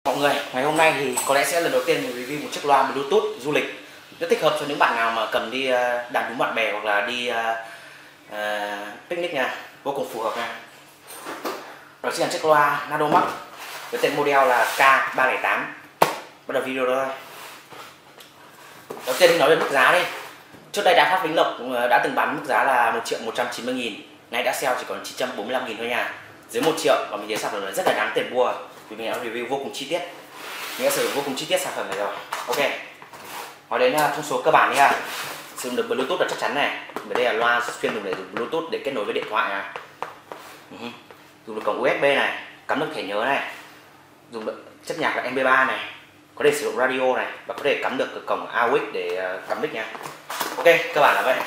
Mọi người, ngày hôm nay thì có lẽ sẽ lần đầu tiên mình review một chiếc loa Bluetooth du lịch rất thích hợp cho những bạn nào mà cần đi đàn đúng bạn bè hoặc là đi picnic nha, vô cùng phù hợp nha. Đó chính là chiếc loa Nadomax với tên model là K308. Bắt đầu video thôi. Đầu tiên thì nói về mức giá đi. Trước đây Đài Phát Vĩnh Lộc đã từng bán mức giá là 1.190.000, nay đã sale chỉ còn 945.000 thôi nha. Dưới 1 triệu và mình thấy sản phẩm này rất là đáng tiền mua vì mình đã review vô cùng chi tiết. Mình đã sử dụng vô cùng chi tiết sản phẩm này rồi. Ok. Nói đến thông số cơ bản nha. Sử dụng được Bluetooth là chắc chắn này. Bởi đây là loa chuyên dùng để dùng Bluetooth để kết nối với điện thoại này. Dùng được cổng USB này, cắm được thẻ nhớ này, dùng được chất nhạc là MP3 này, có thể sử dụng radio này và có thể cắm được cổng AUX để cắm mic nha. Ok, cơ bản là vậy.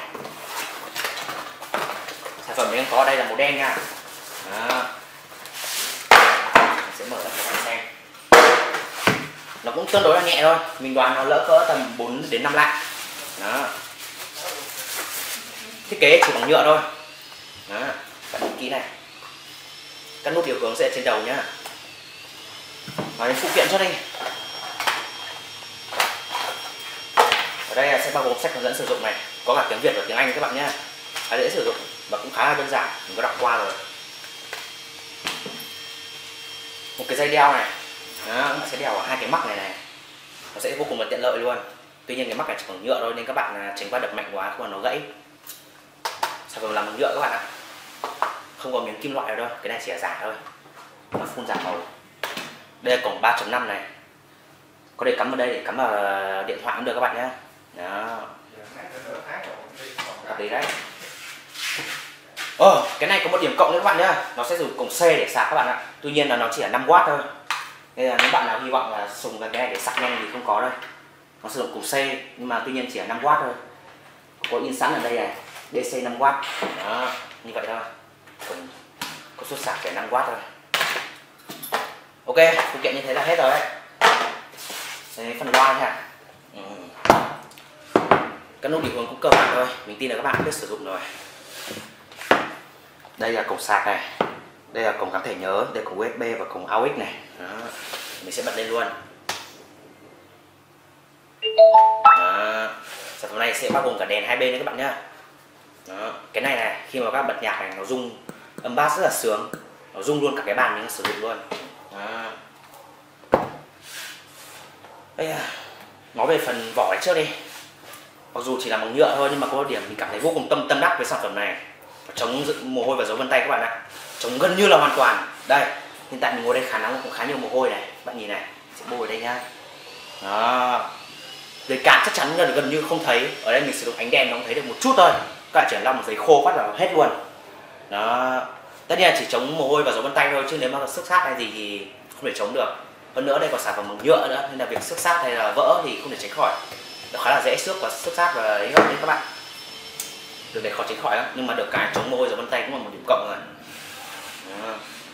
Sản phẩm mình có ở đây là màu đen nha. Đó. Mình sẽ mở ra cho các bạn xem. Nó cũng tương đối là nhẹ thôi, mình đoán nó lỡ cỡ tầm 4 đến 5 lạng. Đó. Thiết kế chỉ bằng nhựa thôi. Đó, bạn nhìn kỹ này. Các nút điều hướng sẽ trên đầu nhá. Nói đến phụ kiện trước đi. Ở đây sẽ bao gồm sách hướng dẫn sử dụng này, có cả tiếng Việt và tiếng Anh các bạn nhé. Dễ sử dụng và cũng khá là đơn giản, mình có đọc qua rồi. Một cái dây đeo này, đó, sẽ đeo vào 2 cái mắc này này, nó sẽ vô cùng là tiện lợi luôn. Tuy nhiên cái mắc này chỉ bằng nhựa thôi nên các bạn tránh va đập mạnh quá không là nó gãy. Sản phẩm làm bằng nhựa các bạn ạ, không có miếng kim loại đâu, cái này chỉ là giả thôi, nó phun giả màu. Đây là cổng 3.5 này, có thể cắm vào đây để cắm vào điện thoại cũng được các bạn nhé. Đó, hợp lý đấy. Cái này có một điểm cộng nữa các bạn nhé, nó sẽ dùng cổng C để sạc các bạn ạ. Tuy nhiên là nó chỉ là 5W thôi, nên là những bạn nào hy vọng là dùng cái này để sạc nhanh thì không có đâu. Nó sử dụng cổng C nhưng mà tuy nhiên chỉ là 5W thôi, có in sẵn ở đây này, DC 5W. Đó, như vậy thôi, có xuất sạc để 5W thôi. Ok, phụ kiện như thế là hết rồi đấy. Đây, phần loa nha. Các nút điều hướng cũng cơ bản thôi, mình tin là các bạn biết sử dụng rồi. Đây là cổng sạc này, đây là cổng gắn thẻ nhớ, đây là cổng USB và cổng AUX này. Đó. Mình sẽ bật lên luôn. Đó. Sản phẩm này sẽ bao gồm cả đèn hai bên đấy các bạn nhá. Đó. Cái này này, khi mà các bạn bật nhạc này nó rung âm bass rất là sướng, nó rung luôn cả cái bàn mình sử dụng luôn. Đó. Đây là nói về phần vỏ này trước đi. Mặc dù chỉ là bằng nhựa thôi nhưng mà có một điểm mình cảm thấy vô cùng tâm đắc với sản phẩm này, chống mồ hôi và dấu vân tay các bạn ạ, chống gần như là hoàn toàn. Đây, hiện tại mình ngồi đây khả năng cũng khá nhiều mồ hôi này, bạn nhìn này, sẽ bôi ở đây nhá. Đó, giấy cạn chắc chắn là gần như không thấy, ở đây mình sử dụng ánh đèn nó cũng thấy được một chút thôi, các bạn chỉ lau một giấy khô phát là hết luôn. Đó, tất nhiên là chỉ chống mồ hôi và dấu vân tay thôi, chứ nếu mà xước sát hay gì thì không thể chống được. Hơn nữa đây còn sản phẩm bằng nhựa nữa nên là việc xước sát hay là vỡ thì không thể tránh khỏi, nó khá là dễ xước và xước sát và ấy hơn đấy các bạn. Được để khó tránh khỏi lắm, nhưng mà được cái chống mồ hôi dấu vân tay cũng là một điểm cộng rồi. Đó.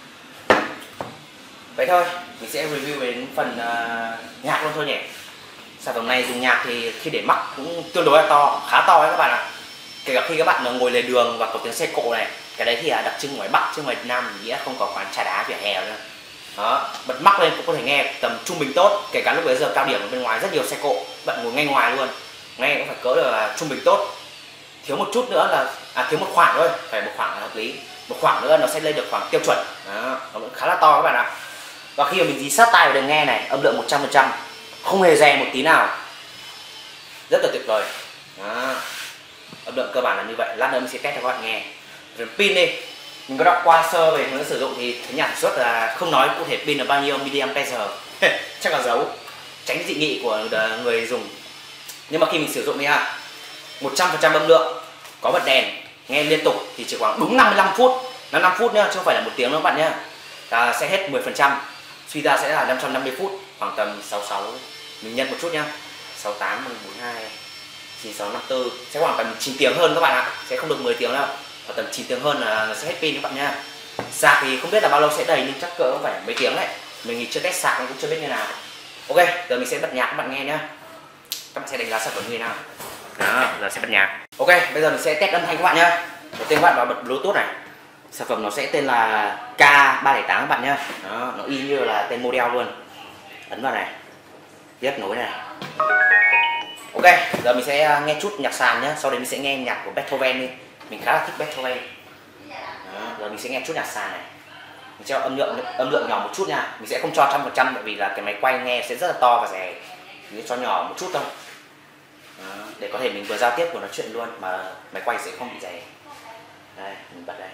Vậy thôi, mình sẽ review đến phần nhạc luôn thôi nhỉ. Sản phẩm này dùng nhạc thì khi để mắc cũng tương đối là to, khá to đấy các bạn ạ. Kể cả khi các bạn ngồi lề đường và có tiếng xe cộ này, cái đấy thì là đặc trưng ngoài Bắc chứ ngoài Nam mình nghĩ là không có quán trà đá vỉa hè nữa. Đó, bật mắc lên cũng có thể nghe tầm trung bình tốt, kể cả lúc bây giờ cao điểm ở bên ngoài rất nhiều xe cộ, bạn ngồi ngay ngoài luôn, nghe cũng phải cỡ được là trung bình tốt. Thiếu một chút nữa là thiếu một khoảng thôi, phải một khoảng là hợp lý, một khoảng nữa nó sẽ lên được khoảng tiêu chuẩn. Đó, nó vẫn khá là to các bạn ạ. Và khi mà mình dí sát tai vào đường nghe này, âm lượng 100%, không hề rè một tí nào, rất là tuyệt vời. Đó, âm lượng cơ bản là như vậy, lát nữa mình sẽ test cho các bạn nghe. Rồi pin đi, mình có đọc qua sơ về hướng dẫn sử dụng thì thấy nhà sản xuất là không nói cụ thể pin là bao nhiêu mAh, chắc là giấu, tránh dị nghị của người dùng. Nhưng mà khi mình sử dụng đi ha, 100% âm lượng, có bật đèn, nghe liên tục thì chỉ khoảng đúng 55 phút, 55 phút nhá, chứ không phải là 1 tiếng đâu các bạn nhá. Sẽ hết 10%, suy ra sẽ là 550 phút, khoảng tầm 66, mình nhân một chút nhá, 68, 42, 96, 54, sẽ khoảng tầm 9 tiếng hơn các bạn ạ, sẽ không được 10 tiếng đâu, khoảng tầm 9 tiếng hơn là nó sẽ hết pin các bạn nhá. Sạc thì không biết là bao lâu sẽ đầy nhưng chắc cỡ phải mấy tiếng đấy, mình thì chưa test sạc cũng chưa biết như nào. Ok, giờ mình sẽ bật nhạc các bạn nghe nhá, các bạn sẽ đánh giá sản phẩm như thế nào. Đó, giờ sẽ bật nhạc. Ok, bây giờ mình sẽ test âm thanh các bạn nhá. Đầu tiên các bạn vào bật Bluetooth này. Sản phẩm nó sẽ tên là K308 các bạn nhá. Đó, nó y như là tên model luôn. ấn vào này, tiếp nối này. Ok, giờ mình sẽ nghe chút nhạc sàn nhé, sau đấy mình sẽ nghe nhạc của Beethoven đi. Mình khá là thích Beethoven. Đó, giờ mình sẽ nghe chút nhạc sàn này. Mình cho âm lượng nhỏ một chút nha. Mình sẽ không cho 100% tại vì là cái máy quay nghe sẽ rất là to và rẻ. Mình sẽ cho nhỏ một chút thôi. Đó, để có thể mình vừa giao tiếp vừa nói chuyện luôn mà máy quay sẽ không bị rẻ. Đây, mình bật đây.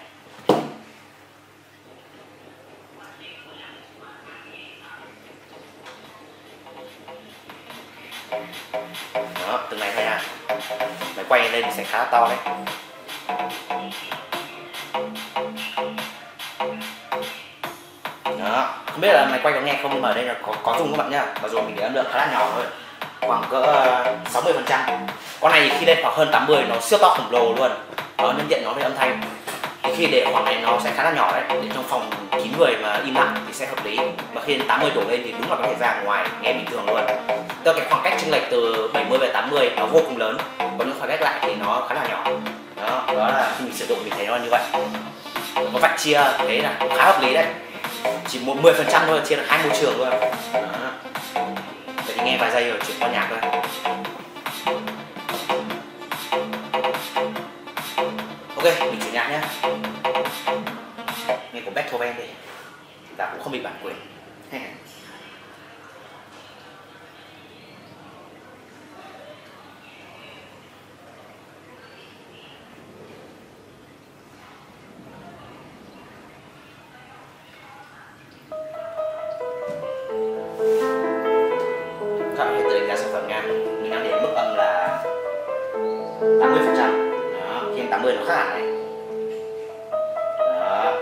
Đó, từng này thôi nha. Máy quay lên sẽ khá to đấy. Đó, không biết là máy quay có nghe không nhưng mà ở đây là có dùng các bạn nhá. Mặc dù mình để âm lượng khá là nhỏ thôi, khoảng cỡ 60%. Con này khi lên khoảng hơn 80 nó siêu to khổng lồ luôn. Nó nhân diện nó về âm thanh. Thì khi để khoảng này nó sẽ khá là nhỏ đấy, để trong phòng kín người mà im lặng thì sẽ hợp lý. Mà khi đến 80 đổ lên thì đúng là có thể ra ngoài nghe bình thường luôn. Tức cái khoảng cách chênh lệch từ 70 về 80 nó vô cùng lớn, còn những khoảng cách lại thì nó khá là nhỏ. Đó là khi mình sử dụng mình thấy nó như vậy. Có vạch chia thế là khá hợp lý đấy, chỉ 10% thôi chia được 2 môi trường luôn. Vậy thì nghe vài giây rồi chuyển qua nhạc thôi. Ok, mình chuyển nhạc nhé. Nghe của Beethoven đi, và cũng không bị bản quyền. Các bạn hãy tự đánh giá sản phẩm nha. Mình đang để mức âm là 80%. Đó, khi 80 nó khác hẳn này. Đó.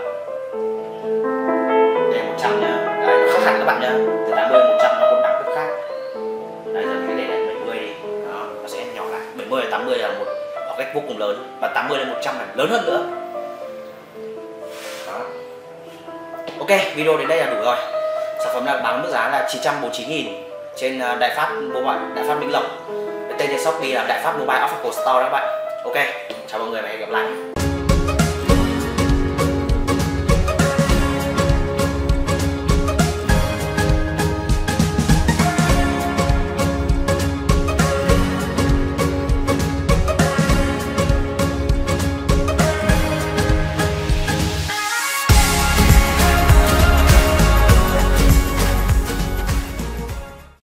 Để 100 nhá. Đấy, nó khác hẳn các bạn nhá. Từ 80 đến 100 nó có đẳng cấp khác. Đây giờ mình để lại 70 đi. Đó, nó sẽ nhỏ lại. 70 đến 80 là một khoảng cách vô cùng lớn, và 80 đến 100 là lớn hơn nữa. Đó. Ok, video đến đây là đủ rồi. Sản phẩm đang bán mức giá là 949.000 trên Đại Phát Mobile, Đại Phát Minh Lộc. Tên trên Shopee là Đại Phát Mobile Official Store đó các bạn. Ok, chào mọi người và hẹn gặp lại.